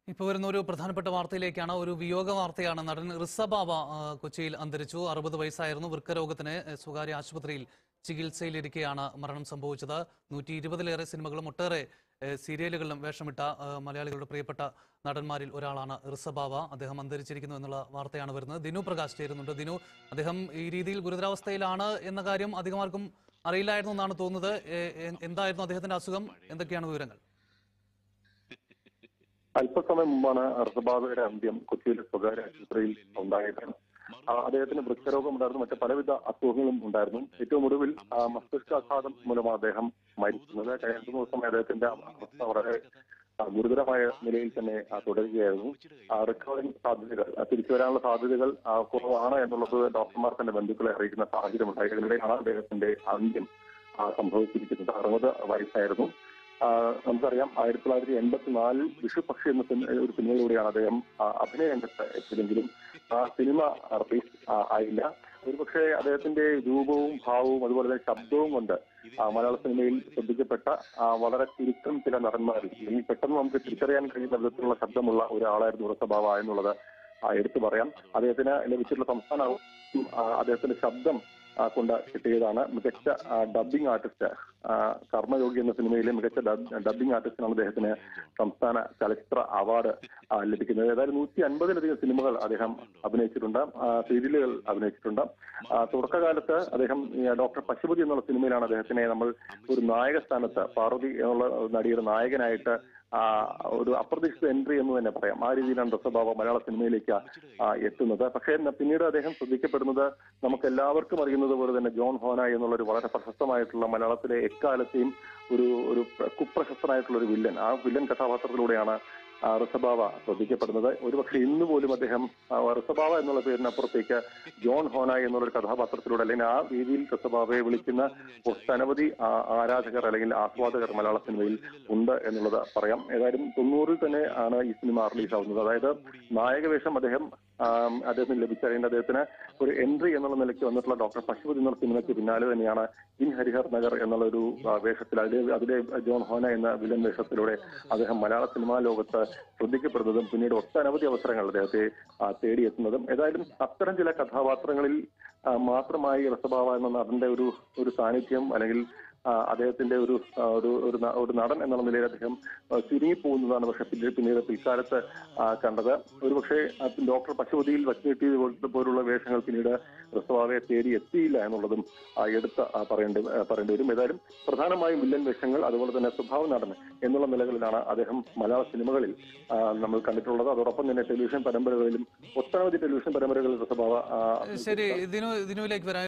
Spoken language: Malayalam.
ഇപ്പോൾ വരുന്ന ഒരു പ്രധാനപ്പെട്ട വാർത്തയിലേക്കാണ്. ഒരു വിയോഗ വാർത്തയാണ്. നടൻ റിസബാവ കൊച്ചിയിൽ അന്തരിച്ചു. 60 വയസ്സായിരുന്നു. വൃക്കരോഗത്തിന് സ്വകാര്യ ആശുപത്രിയിൽ ചികിത്സയിലിരിക്കെയാണ് മരണം സംഭവിച്ചത്. 120-ലേറെ സിനിമകളും ഒട്ടേറെ സീരിയലുകളിലും വേഷമിട്ട മലയാളികളുടെ പ്രിയപ്പെട്ട നടന്മാരിൽ ഒരാളാണ് റിസബാവ. അദ്ദേഹം അന്തരിച്ചിരിക്കുന്നു എന്നുള്ള വാർത്തയാണ് വരുന്നത്. ദിനു പ്രകാശ് ചേരുന്നുണ്ട്. ദിനു, അദ്ദേഹം ഈ രീതിയിൽ ഗുരുതരാവസ്ഥയിലാണ് എന്ന കാര്യം അധികമാർക്കും അറിയില്ലായിരുന്നു എന്നാണ് തോന്നുന്നത്. എന്തായിരുന്നു അദ്ദേഹത്തിന്റെ അസുഖം? എന്തൊക്കെയാണ് വിവരങ്ങൾ? അല്പസമയം മുമ്പാണ് റിസബാവയുടെ അന്ത്യം കൊച്ചിയിലെ സ്വകാര്യ ആശുപത്രിയിൽ ഉണ്ടായത്. അദ്ദേഹത്തിന് വൃക്കരോഗം ഉണ്ടായിരുന്നു, മറ്റ് പലവിധ അസുഖങ്ങളും ഉണ്ടായിരുന്നു. ഏറ്റവും ഒടുവിൽ മസ്തിഷ്കാഘാതം മൂലമാണ് അദ്ദേഹം മരിക്കുന്നത്. കഴിഞ്ഞ ദിവസമായി അദ്ദേഹത്തിന്റെ അവസ്ഥ വളരെ ഗുരുതരമായ നിലയിൽ തന്നെ തുടരുകയായിരുന്നു. റിക്കവറിംഗ് സാധ്യതകൾ, തിരിച്ചു വരാനുള്ള സാധ്യതകൾ കുറവാണ് എന്നുള്ളത് ഡോക്ടർമാർ തന്നെ ബന്ധുക്കളെ അറിയിക്കുന്ന സാഹചര്യമുണ്ടായി. അതിനിടെയാണ് അദ്ദേഹത്തിന്റെ അന്ത്യം സംഭവിച്ചിരിക്കുന്നത്. 60 വയസ്സായിരുന്നു. നമുക്കറിയാം, 1984 വിഷുപക്ഷി എന്ന ഒരു സിനിമയിലൂടെയാണ് അദ്ദേഹം അഭിനയ രംഗത്ത് എത്തിയതെങ്കിലും ആ സിനിമ റിലീസ് ആയില്ല. ഒരുപക്ഷെ അദ്ദേഹത്തിന്റെ രൂപവും ഭാവവും അതുപോലെ തന്നെ ശബ്ദവും കൊണ്ട് മലയാള സിനിമയിൽ ശ്രദ്ധിക്കപ്പെട്ട വളരെ ചുരുക്കം ചില നടന്മാരിൽ അല്ലെങ്കിൽ പെട്ടെന്ന് നമുക്ക് തിരിച്ചറിയാൻ കഴിയുന്ന വിധത്തിലുള്ള ശബ്ദമുള്ള ഒരാളായിരുന്നു റിസബാവ എന്നുള്ളത് എടുത്തു പറയാം. അദ്ദേഹത്തിന് ലഭിച്ചിട്ടുള്ള സംസ്ഥാന അദ്ദേഹത്തിന്റെ ശബ്ദം കൊണ്ട് കിട്ടിയതാണ്. മികച്ച ഡബ്ബിംഗ് ആർട്ടിസ്റ്റ്, കർമ്മയോഗി എന്ന സിനിമയിലെ മികച്ച ഡബ്ബിംഗ് ആർട്ടിസ്റ്റിനാണ് അദ്ദേഹത്തിന് സംസ്ഥാന ചലച്ചിത്ര അവാർഡ് ലഭിക്കുന്നത്. ഏതായാലും 150-ലധികം സിനിമകൾ അദ്ദേഹം അഭിനയിച്ചിട്ടുണ്ട്, സീരിയലുകൾ അഭിനയിച്ചിട്ടുണ്ട്. തുടക്കകാലത്ത് അദ്ദേഹം ഡോക്ടർ പശുപതി എന്നുള്ള സിനിമയിലാണ് അദ്ദേഹത്തിനെ നമ്മൾ ഒരു നായക സ്ഥാനത്ത്, പാർവതി എന്നുള്ള നടിയുടെ നായകനായിട്ട് ഒരു അപ്രതീക്ഷിത എൻട്രി എന്ന് തന്നെ പറയാം. ആ രീതിയിലാണ് റിസബാവ മലയാള സിനിമയിലേക്ക് എത്തുന്നത്. പക്ഷേ പിന്നീട് അദ്ദേഹം ശ്രദ്ധിക്കപ്പെടുന്നത് നമുക്ക് എല്ലാവർക്കും അറിയുന്നത് പോലെ തന്നെ ജോൺ ഹോന എന്നുള്ള ഒരു വളരെ പ്രശസ്തമായിട്ടുള്ള മലയാളത്തിലെ എക്കാലത്തെയും ഒരു കുപ്രശസ്തനായിട്ടുള്ള ഒരു വില്ലൻ, ആ വില്ലൻ കഥാപാത്രത്തിലൂടെയാണ് റിസബാവ ശ്രദ്ധിക്കപ്പെടുന്നത്. ഒരുപക്ഷെ ഇന്ന് പോലും അദ്ദേഹം റിസബാവ എന്നുള്ള പേരിനപ്പുറത്തേക്ക് ജോൺ ഹോന എന്നുള്ളൊരു കഥാപാത്രത്തിലൂടെ അല്ലെങ്കിൽ ആ രീതിയിൽ റിസബാവയെ വിളിക്കുന്ന ഒട്ടനവധി ആരാധകർ അല്ലെങ്കിൽ ആസ്വാദകർ മലയാള സിനിമയിൽ ഉണ്ട് എന്നുള്ളത് പറയാം. ഏതായാലും 90-ൽ തന്നെ ആണ് ഈ സിനിമ റിലീസാവുന്നത്. അതായത് നായകവേഷം അദ്ദേഹത്തിന് ലഭിച്ച അല്ലെങ്കിൽ അദ്ദേഹത്തിന് ഒരു എൻട്രി എന്നുള്ള നിലയ്ക്ക് വന്നിട്ടുള്ള ഡോക്ടർ പശുപതി എന്നുള്ള സിനിമയ്ക്ക് പിന്നാലെ തന്നെയാണ് ഇൻ ഹരിഹർ നഗർ എന്നുള്ളൊരു വേഷത്തിൽ അതിലെ ജോൺ ഹോന എന്ന വില്ലൻ വേഷത്തിലൂടെ അദ്ദേഹം മലയാള സിനിമാ ലോകത്ത് ശ്രദ്ധിക്കപ്പെടുന്നതും പിന്നീട് ഒട്ടനവധി അവസരങ്ങൾ അദ്ദേഹത്തെ തേടിയെത്തുന്നതും. ഏതായാലും അത്തരം ചില കഥാപാത്രങ്ങളിൽ മാത്രമായി റിസബാവ എന്ന നടന്റെ ഒരു സാന്നിധ്യം അല്ലെങ്കിൽ അദ്ദേഹത്തിന്റെ ഒരു നടൻ എന്നുള്ള നിലയിൽ അദ്ദേഹം ചുരുങ്ങിപ്പോകുന്നതാണ്. പക്ഷെ പിന്നീട് പിൽക്കാലത്ത് കണ്ടത് ഒരുപക്ഷെ ഡോക്ടർ പശുപതിയിൽ വച്ചുകെട്ടിയത് പോലുള്ള വേഷങ്ങൾ പിന്നീട് റിസബാവയെ തേടി എത്തിയില്ല എന്നുള്ളതും പറയേണ്ടി വരും. ഏതായാലും പ്രധാനമായും വില്ലൻ വേഷങ്ങൾ അതുപോലെ തന്നെ സ്വഭാവ നടൻ എന്നുള്ള നിലകളിലാണ് അദ്ദേഹം മലയാള സിനിമകളിൽ നമ്മൾ കണ്ടിട്ടുള്ളത്. അതോടൊപ്പം തന്നെ ടെലിവിഷൻ പരമ്പരകളിലും ഒട്ടനവധി ടെലിവിഷൻ പരമ്പരകളിൽ റിസബാവ. ശരി, ഇതിനുവിലേക്ക് വരാം.